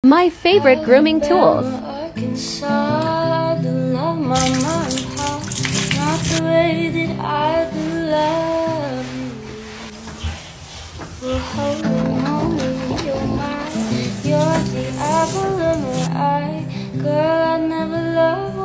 My favorite grooming tools. Arkansas, the love my mind heart, not the way that I do love you. We're holding on with your mind, you're the apple of my eye. Girl, I never loved